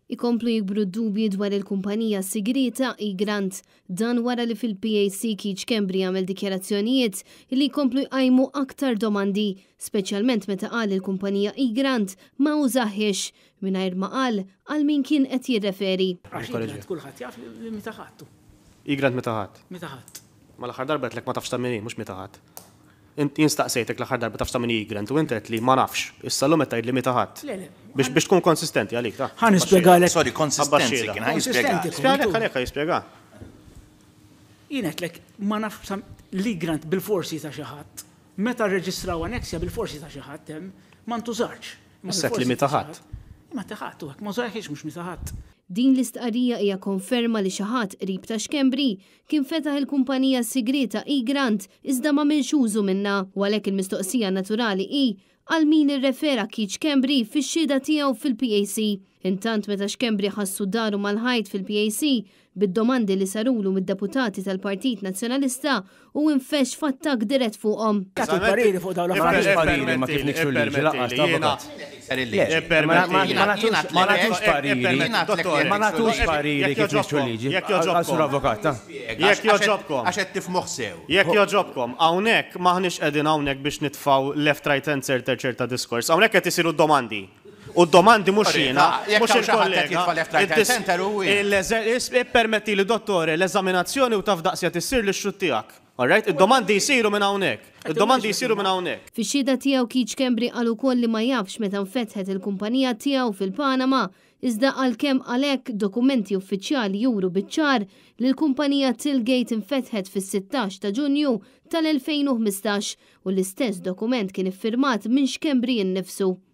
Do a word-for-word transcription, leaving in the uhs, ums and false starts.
Ikomplu jikbru d-dubji dwar il-kumpanija sigrita i-Grant dan wara li fil-P A C Keach Kembri għamel dikjarazzjonijiet li jkomplu jqajmu aktar domandi, speċjalment meta qal il-kumpanija i-Grant ma użaħiex mingħajr ma qal għal min kien qed jirreferi. Kulħadd jaf li meta ħadtu. i-Grant meta ħadd. Meta ħadd. Ma l-aħħar darba qedlek ma tafx ta' min mhux meta ħadd. Jinstaqsejtek l-aħħar darba tafx ta' min i-Grant u inti li ma nafx. Issa l meta li meta ħadd. Biex biex tkun konsistenti għalik ta'. Ħa nispjegalek. Sorry, konsistenzi kien ħajspjega. Spjegak għalek ħajspjega. Jien qedlek ma nafx li Grant bil-forsi ta' xi ħadd. Meta rreġistraw annexja bil-forsi ta' xi ħadd hemm ma ntużarx. Set li meta ħadd. Ma taħat u hekk ma żgħirx mhux meta ħadd. Din l-istqarrija hija konferma li xi ħadd qrib ta' Xkembri kien fetaħ il-kumpanija sigrita i-Grant iżda ma minx użu minnha u għalhekk il-mistoqsija naturali hi għal min irrefera Keach Kembri fix-xhieda tiegħu fil-P A C. Intant meta Xkembri ħassu daru mal-ħajt fil-P A C bid-domandi li sarulu mid-deputati tal-Partit Nazzjonalista u infex fattak dirett fuqhom. Katu pariri fuq dawn l-affarijiet. Ma kif nikxu liġi laqqas ta' avukat. Ma natux pariri. Ma natux pariri kif nikxu liġi. Għasur avukat. Jekk joġobkom. Għax qed tifhmuh sew. Jekk joġobkom, hawnhekk maħniex qegħdin hawnhekk biex nitfgħu left right and center ċerta diskors. Hawnhekk qed isiru domandi. U d-domandi mhux jiena, mhux il-kollega. Permetti li dottore l-eżaminazzjoni u taf daqsja tissir li x-xut tiegħek. Alright, id-domandi jsiru minn hawnhekk. Id-domandi jsiru minn hawnhekk. Fix-xhieda tiegħu Keach Kembri qal ukoll li ma jafx meta nfetħet il-kumpanija tiegħu fil-Panama iżda għalkemm għalhekk dokumenti uffiċjali juru biċ-ċar li l-kumpanija Tilgate infetħet fis-sittax ta' Ġunju tal-elfejn u ħmistax u l-istess dokument kien iffirmat minn Xkembri innifsu.